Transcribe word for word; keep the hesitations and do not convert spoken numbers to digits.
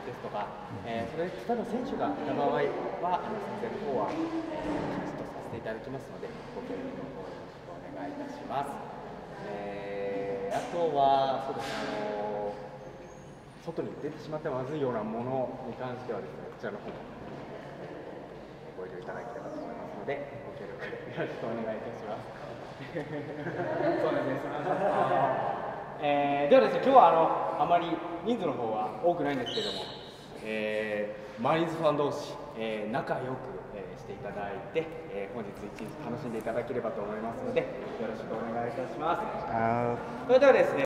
ですとか、えー、それ例えば選手がいた場合はあの撮影の方は、えー、キャストさせていただきますので、ご協力の方よろしくお願いいたします。えー、あとはそうですね、あの外に出てしまってまずいようなものに関してはですね、こちらの方もご了承いただければと思いますので、ご協力よろしくお願いいたします。そうですね、すみません。えー、ではですね、今日はあのあまり人数の方は多くないんですけれども、えー、マリーンズファン同士、えー、仲良く、えー、していただいて、えー、本日一日楽しんでいただければと思いますので、よろしくお願いいたします。それではですね。